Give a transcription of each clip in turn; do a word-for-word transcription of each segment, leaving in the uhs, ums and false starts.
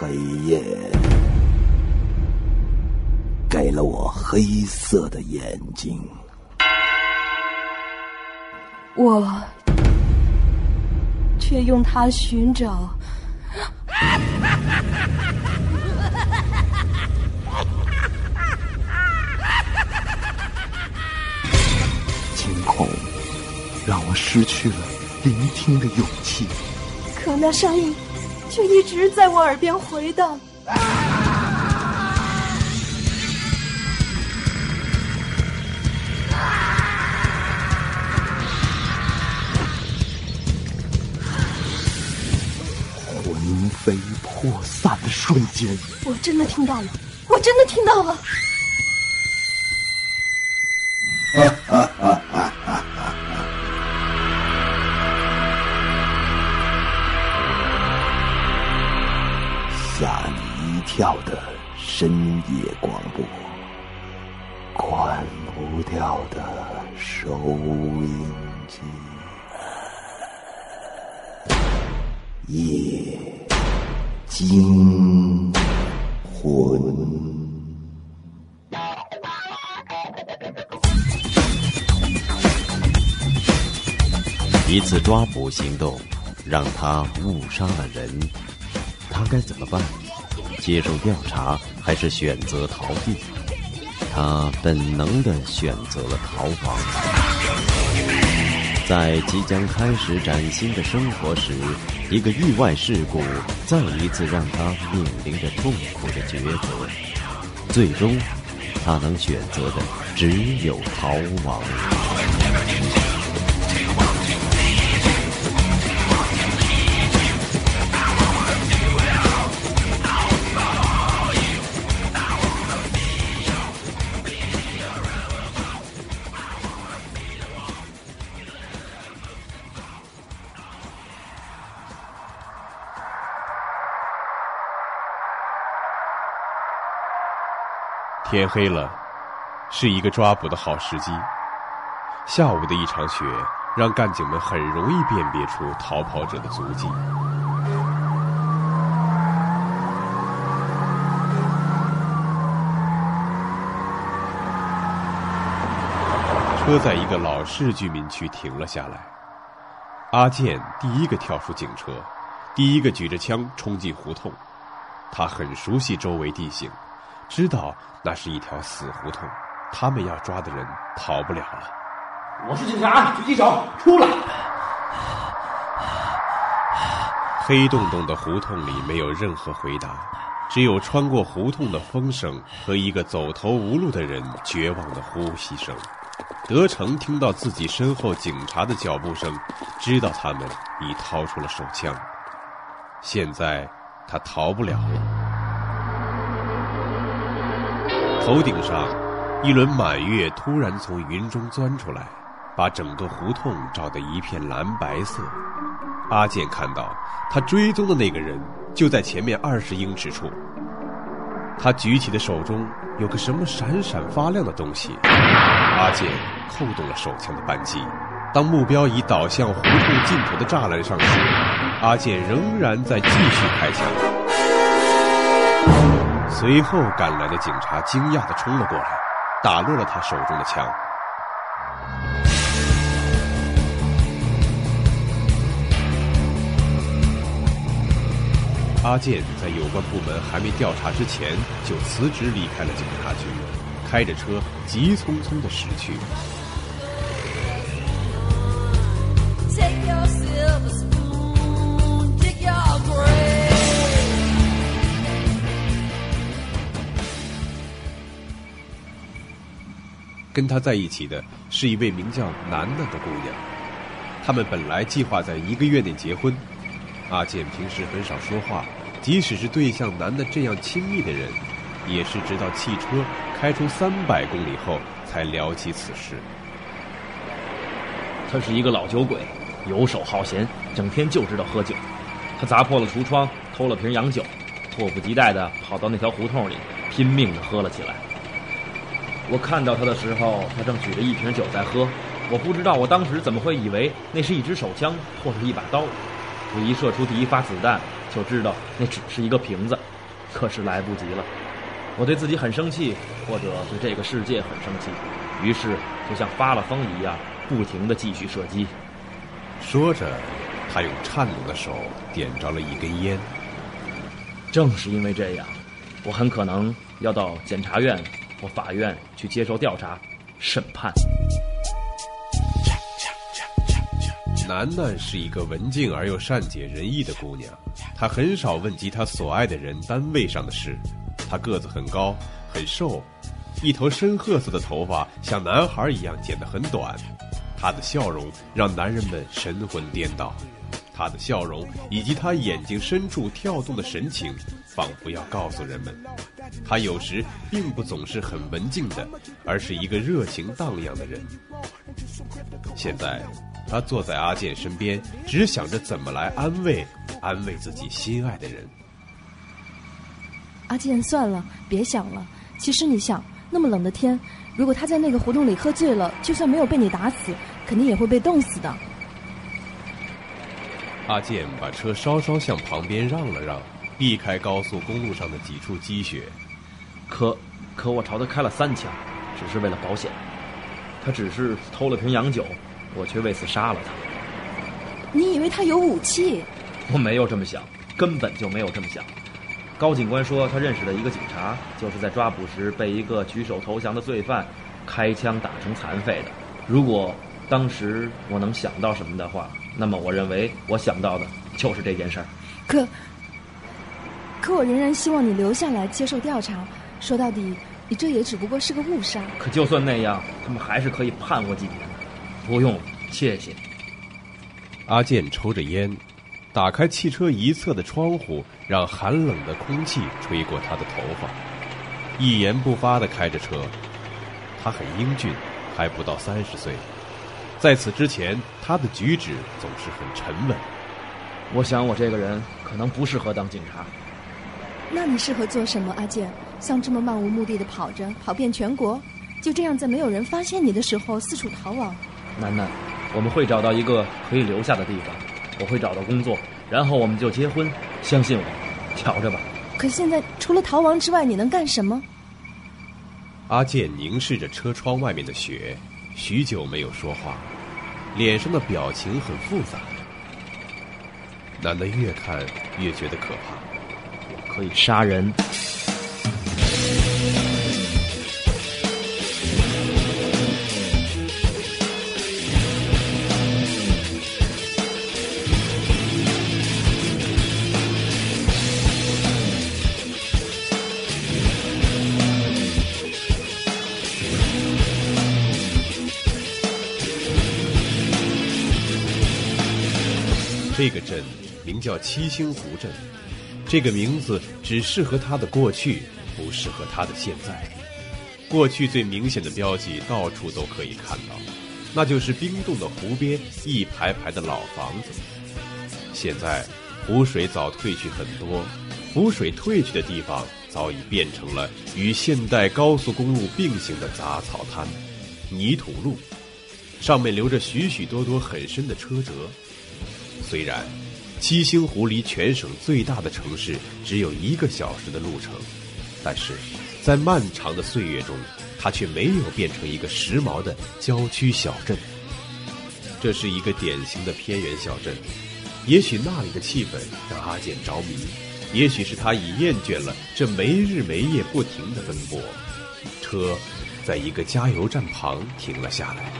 黑夜给了我黑色的眼睛， 我却用它寻找惊恐让我失去了聆听的勇气， 可那声音却一直在我耳边回荡。 魂飞魄散的瞬间， 我真的听到了，我真的听到了。吓你一跳的深夜广播，关不掉的收音机，夜惊魂。 一次抓捕行动让他误杀了人，他该怎么办？接受调查还是选择逃避？他本能地选择了逃亡。在即将开始崭新的生活时，一个意外事故再一次让他面临着痛苦的抉择。最终他能选择的只有逃亡。 天黑了，是一个抓捕的好时机。下午的一场雪让干警们很容易辨别出逃跑者的足迹。车在一个老式居民区停了下来，阿健第一个跳出警车，第一个举着枪冲进胡同。他很熟悉周围地形，知道那是一条死胡同，他们要抓的人跑不了了。 我是警察，狙击手，出来！ 黑洞洞的胡同里没有任何回答，只有穿过胡同的风声和一个走投无路的人绝望的呼吸声。德成听到自己身后警察的脚步声，知道他们已掏出了手枪。现在他逃不了了。头顶上一轮满月突然从云中钻出来，把整个胡同照得一片蓝白色。阿健看到他追踪的那个人就在前面二十英尺处，他举起的手中有个什么闪闪发亮的东西。阿健扣动了手枪的扳机，当目标已倒向胡同尽头的栅栏上时，阿健仍然在继续开枪。随后赶来的警察惊讶地冲了过来，打落了他手中的枪。阿健在有关部门还没调查之前就辞职离开了警察局，开着车急匆匆地驶去。跟他在一起的是一位名叫楠楠的姑娘，他们本来计划在一个月内结婚。阿健平时很少说话，即使是对像楠楠这样亲密的人，也是直到汽车开出三百公里后才聊起此事。 他是一个老酒鬼，游手好闲，整天就知道喝酒。他砸破了橱窗，偷了瓶洋酒，迫不及待地跑到那条胡同里，拼命地喝了起来。我看到他的时候，他正举着一瓶酒在喝。我不知道我当时怎么会以为那是一支手枪或是一把刀。我一射出第一发子弹， 就知道那只是一个瓶子，可是来不及了。我对自己很生气，或者对这个世界很生气，于是就像发了疯一样，不停地继续射击。 说着，他用颤抖的手点着了一根烟。 正是因为这样，我很可能要到检察院或法院去接受调查、审判。 楠楠是一个文静而又善解人意的姑娘，她很少问及她所爱的人单位上的事。她个子很高，很瘦，一头深褐色的头发像男孩一样剪得很短。她的笑容让男人们神魂颠倒，她的笑容以及她眼睛深处跳动的神情，仿佛要告诉人们，她有时并不总是很文静的，而是一个热情荡漾的人。现在他坐在阿健身边，只想着怎么来安慰安慰自己心爱的人。 阿健，算了，别想了。其实你想，那么冷的天，如果他在那个胡同里喝醉了，就算没有被你打死，肯定也会被冻死的。 阿健把车稍稍向旁边让了让，避开高速公路上的几处积雪。 可可我朝他开了三枪，只是为了保险。他只是偷了瓶洋酒，我却为此杀了他。 你以为他有武器？ 我没有这么想，根本就没有这么想。高警官说他认识的一个警察，就是在抓捕时被一个举手投降的罪犯开枪打成残废的。如果当时我能想到什么的话，那么我认为我想到的就是这件事儿。 可可我仍然希望你留下来接受调查。说到底，你这也只不过是个误杀。 可就算那样，他们还是可以判我几年的。不用了，谢谢。 阿健抽着烟，打开汽车一侧的窗户，让寒冷的空气吹过他的头发，一言不发地开着车。他很英俊，还不到三十岁。在此之前，他的举止总是很沉稳。 我想我这个人可能不适合当警察。 那你适合做什么，阿健？像这么漫无目的的跑着，跑遍全国，就这样在没有人发现你的时候四处逃亡？ 楠楠，我们会找到一个可以留下的地方，我会找到工作，然后我们就结婚。相信我，瞧着吧。 可现在除了逃亡之外，你能干什么？ 阿健凝视着车窗外面的雪，许久没有说话，脸上的表情很复杂。楠楠越看越觉得可怕。 我可以杀人。 这个镇名叫七星湖镇，这个名字只适合它的过去，不适合它的现在。过去最明显的标记到处都可以看到，那就是冰冻的湖边一排排的老房子。现在湖水早退去很多，湖水退去的地方早已变成了与现代高速公路并行的杂草滩、泥土路，上面留着许许多多很深的车辙。虽然七星湖离全省最大的城市只有一个小时的路程，但是在漫长的岁月中，它却没有变成一个时髦的郊区小镇。这是一个典型的偏远小镇，也许那里的气氛让阿健着迷，也许是他已厌倦了这没日没夜不停的奔波。车在一个加油站旁停了下来。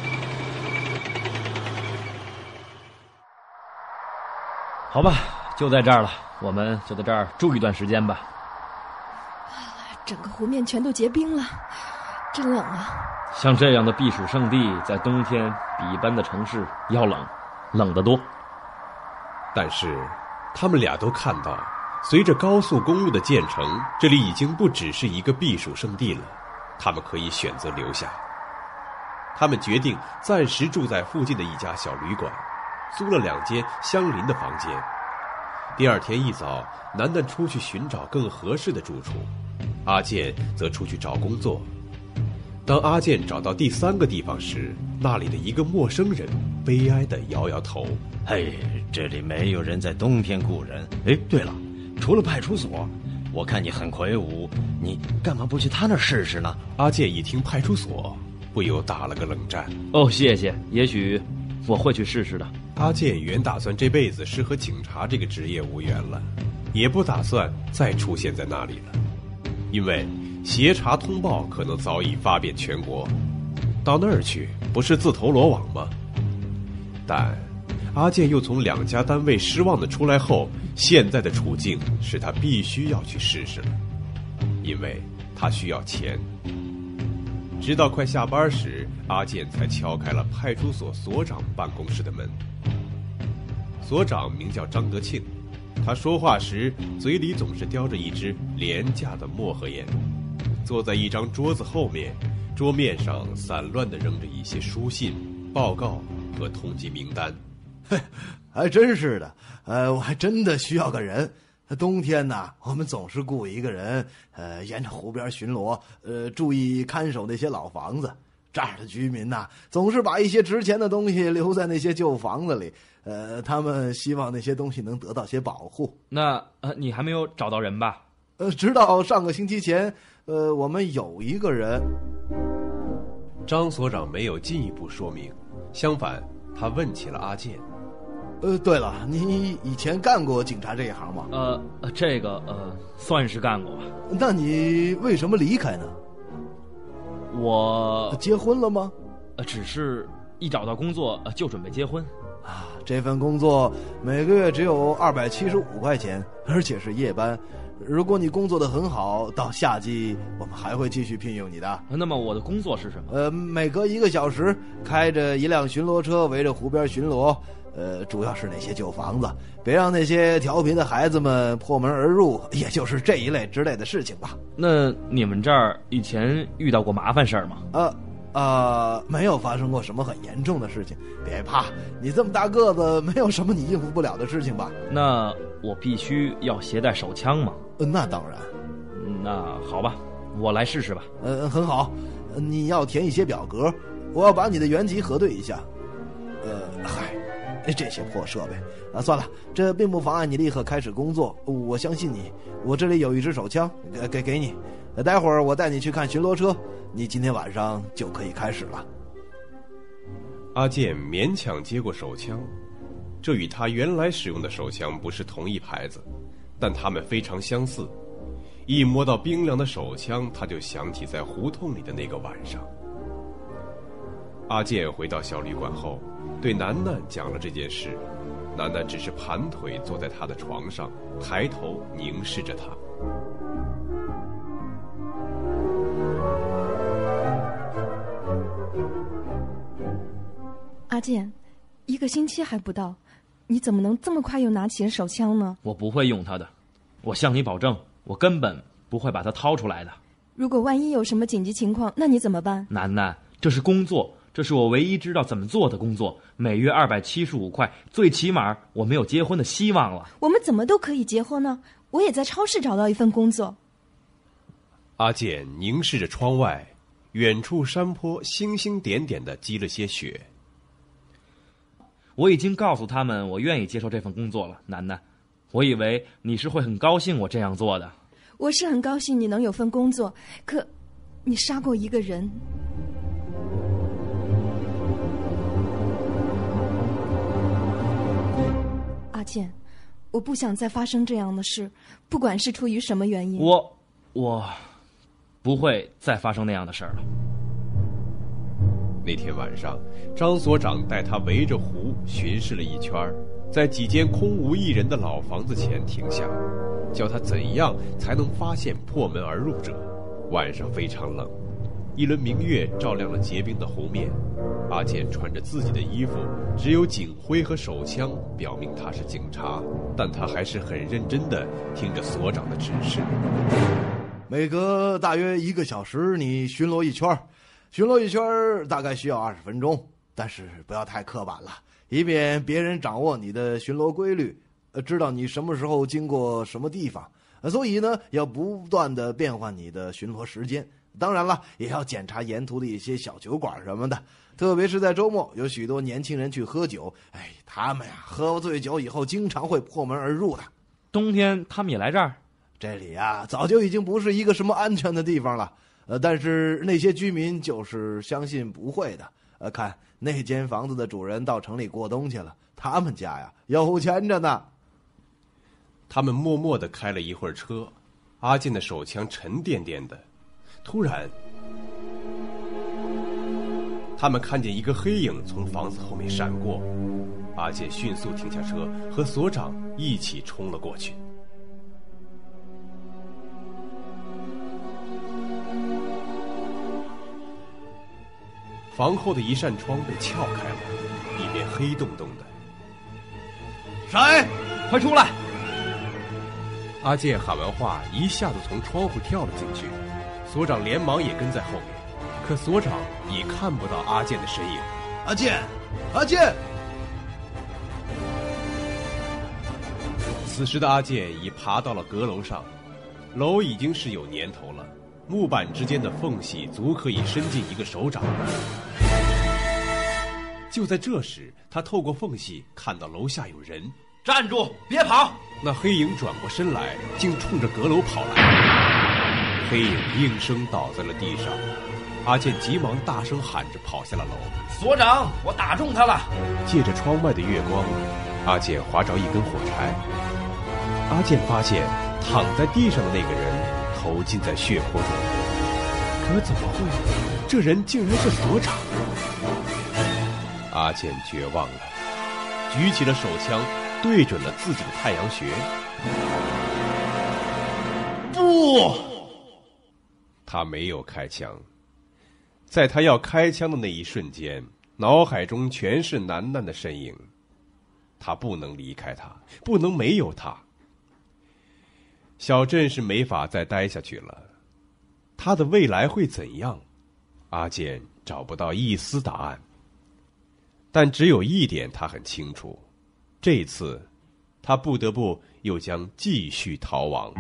好吧，就在这儿了，我们就在这儿住一段时间吧。 整个湖面全都结冰了，真冷啊！ 像这样的避暑胜地，在冬天比一般的城市要冷，冷得多。 但是他们俩都看到，随着高速公路的建成，这里已经不只是一个避暑胜地了。他们可以选择留下。他们决定暂时住在附近的一家小旅馆，租了两间相邻的房间。第二天一早，楠楠出去寻找更合适的住处，阿健则出去找工作。当阿健找到第三个地方时，那里的一个陌生人悲哀地摇摇头：“ 嘿，这里没有人在冬天雇人。哎，对了， 除了派出所，我看你很魁梧，你干嘛不去他那儿试试呢？ 阿健一听派出所，不由打了个冷战。 哦，谢谢，也许我会去试试的。 阿健原打算这辈子是和警察这个职业无缘了，也不打算再出现在那里了，因为协查通报可能早已发遍全国，到那儿去不是自投罗网吗？但阿健又从两家单位失望的出来后，现在的处境是他必须要去试试了，因为他需要钱。直到快下班时，阿健才敲开了派出所所长办公室的门。所长名叫张德庆，他说话时嘴里总是叼着一支廉价的漠河烟，坐在一张桌子后面，桌面上散乱地扔着一些书信、报告和通缉名单。 嘿，还真是的，呃，我还真的需要个人。冬天呢，我们总是雇一个人，呃，沿着湖边巡逻，呃，注意看守那些老房子。这儿的居民呐，总是把一些值钱的东西留在那些旧房子里，呃，他们希望那些东西能得到些保护。 那呃，你还没有找到人吧？ 呃，直到上个星期前，呃，我们有一个人。 张所长没有进一步说明，相反，他问起了阿健。 呃，对了，你以前干过警察这一行吗？ 呃，这个呃，算是干过吧。 那你为什么离开呢？ 我结婚了吗？ 呃，只是一找到工作就准备结婚。 啊，这份工作每个月只有二百七十五块钱，而且是夜班。如果你工作得很好，到夏季我们还会继续聘用你的。 那么我的工作是什么？ 呃，每隔一个小时开着一辆巡逻车围着湖边巡逻，呃，主要是那些旧房子，别让那些调皮的孩子们破门而入，也就是这一类之类的事情吧。 那你们这儿以前遇到过麻烦事儿吗？ 呃呃，没有发生过什么很严重的事情，别怕，你这么大个子，没有什么你应付不了的事情吧？ 那我必须要携带手枪吗？ 呃，那当然。 那好吧，我来试试吧。 呃，很好，你要填一些表格，我要把你的原籍核对一下。呃，嗨，这些破设备啊，算了，这并不妨碍你立刻开始工作。我相信你，我这里有一支手枪，给给给你。待会儿我带你去看巡逻车，你今天晚上就可以开始了。 阿健勉强接过手枪，这与他原来使用的手枪不是同一牌子，但它们非常相似。一摸到冰凉的手枪，他就想起在胡同里的那个晚上。阿健回到小旅馆后，对楠楠讲了这件事。楠楠只是盘腿坐在他的床上，抬头凝视着他。 阿健，一个星期还不到，你怎么能这么快又拿起了手枪呢？ 我不会用它的，我向你保证，我根本不会把它掏出来的。 如果万一有什么紧急情况，那你怎么办？ 楠楠，这是工作，这是我唯一知道怎么做的工作，每月二百七十五块，最起码我没有结婚的希望了。 我们怎么都可以结婚呢？我也在超市找到一份工作。 阿健凝视着窗外，远处山坡星星点点地积了些雪。 我已经告诉他们我愿意接受这份工作了，楠楠，我以为你是会很高兴我这样做的。 我是很高兴你能有份工作，可你杀过一个人。阿健，我不想再发生这样的事，不管是出于什么原因。 我我不会再发生那样的事儿了。 那天晚上，张所长带他围着湖巡视了一圈，在几间空无一人的老房子前停下，教他怎样才能发现破门而入者。晚上非常冷，一轮明月照亮了结冰的湖面。阿健穿着自己的衣服，只有警徽和手枪表明他是警察，但他还是很认真地听着所长的指示。 每隔大约一个小时，你巡逻一圈。巡逻一圈大概需要二十分钟，但是不要太刻板了，以免别人掌握你的巡逻规律，呃，知道你什么时候经过什么地方。所以呢，要不断的变换你的巡逻时间。当然了，也要检查沿途的一些小酒馆什么的，特别是在周末，有许多年轻人去喝酒，哎，他们呀，喝醉酒以后经常会破门而入的。 冬天他们也来这儿？ 这里啊，早就已经不是一个什么安全的地方了。呃，但是那些居民就是相信不会的。呃，看那间房子的主人到城里过冬去了，他们家呀有钱着呢。 他们默默地开了一会儿车，阿健的手枪沉甸甸的。突然，他们看见一个黑影从房子后面闪过，阿健迅速停下车，和所长一起冲了过去。房后的一扇窗被撬开了，里面黑洞洞的。 谁？ 快出来！ 阿健喊完话，一下子从窗户跳了进去，所长连忙也跟在后面，可所长已看不到阿健的身影。 阿健，阿健！ 此时的阿健已爬到了阁楼上，楼已经是有年头了，木板之间的缝隙足可以伸进一个手掌。就在这时，他透过缝隙看到楼下有人。 站住，别跑！ 那黑影转过身来，竟冲着阁楼跑来。黑影应声倒在了地上，阿健急忙大声喊着跑下了楼。 所长，我打中他了！ 借着窗外的月光，阿健划着一根火柴。阿健发现躺在地上的那个人头浸在血泊中，可怎么会？这人竟然是所长！阿健绝望了，举起了手枪，对准了自己的太阳穴。 不， 他没有开枪。在他要开枪的那一瞬间，脑海中全是楠楠的身影。他不能离开他，不能没有他。小镇是没法再待下去了，他的未来会怎样？阿健找不到一丝答案。但只有一点他很清楚，这一次他不得不又将继续逃亡。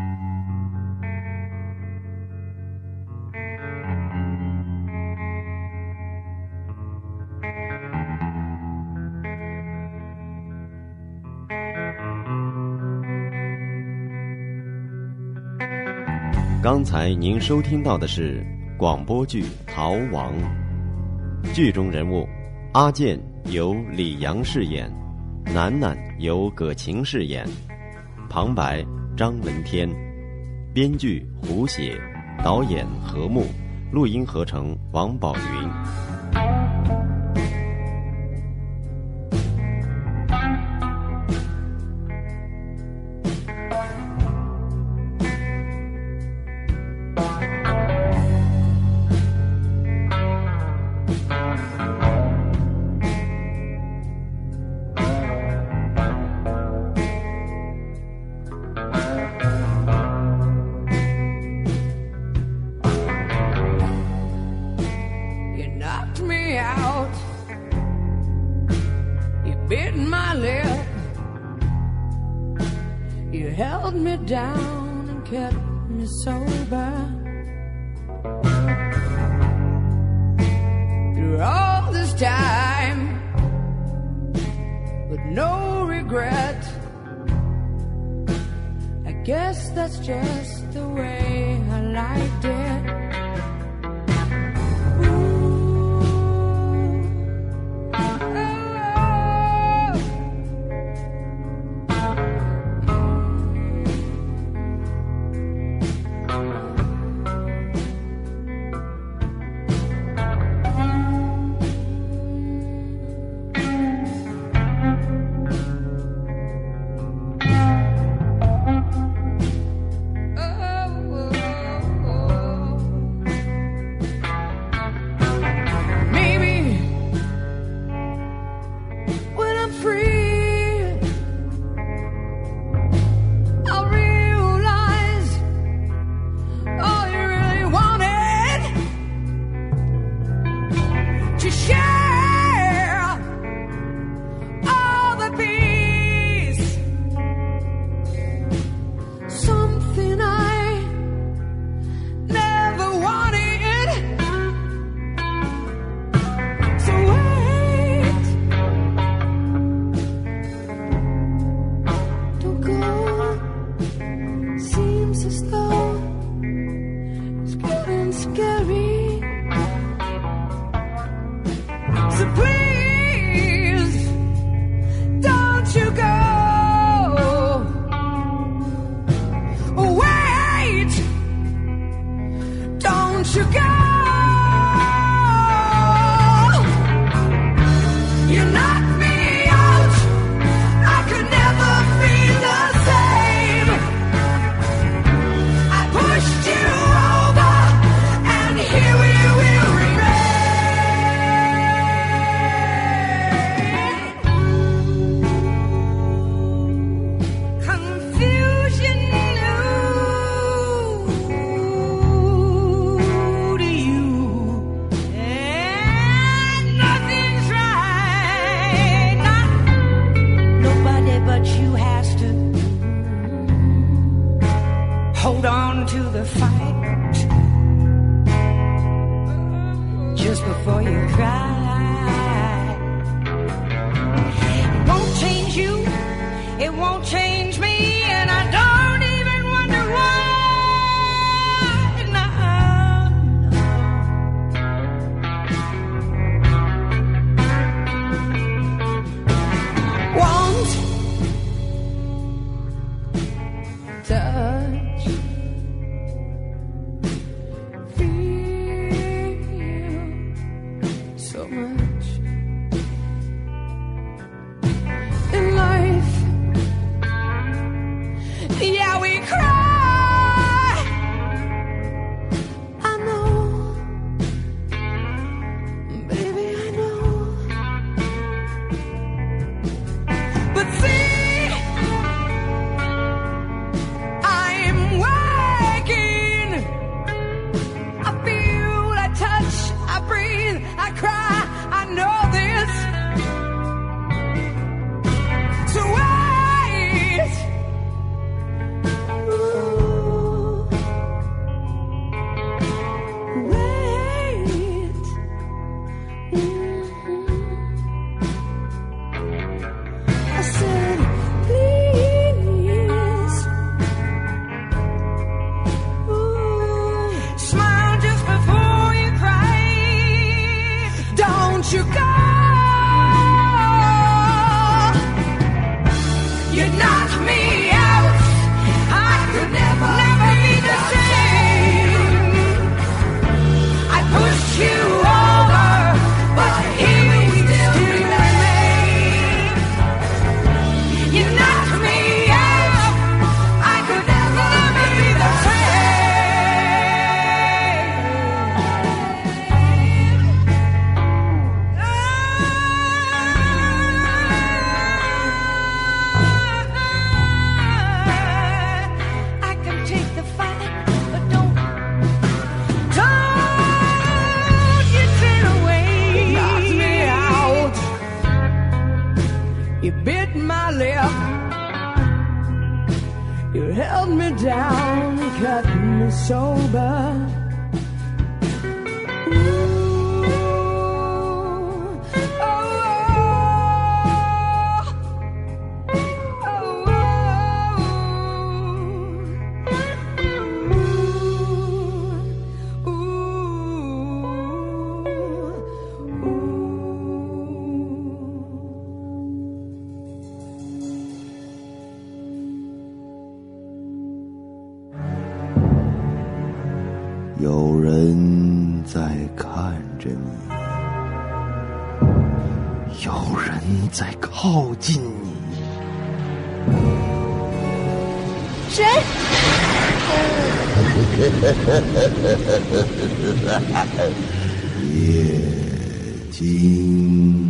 刚才您收听到的是广播剧《逃亡》，剧中人物阿健由李阳饰演，楠楠由葛晴饰演，旁白张文天，编剧胡写，导演何木，录音合成王宝云。 Down and kept me sober through all this time with no regret. I guess that's just the way I liked it. Oh Feels as though it's getting scary. So please, don't you go. Wait, don't you go. You knocked me out. I could never feel the same. I pushed you over, and here we will remain. Confusion new to you, and nothing's right. Not nobody but you has to hold on to the fight just before you cry. It won't change you, it won't change me, and I don't even wonder why. No, won't touch, feel so much in life. Yeah, we cry. I know, baby, I know. But see, I'm waking. I feel, I touch, I breathe, I cry. I know this. So wait. Ooh. Wait. Mhm. I said, please. Ooh. Smile just before you cry. Don't you go. You knocked me out. I could never, never be the same. I pushed you over, but here we still remain. You knocked me out. I could never, never be the same. I can take the fight, but don't, don't you turn away. You knocked me out. You bit my lip. You held me down, cut me sober. Ooh, oh, oh, oh, ooh, ooh, ooh. 有人在看着你，有人在靠近你。 谁？ 夜惊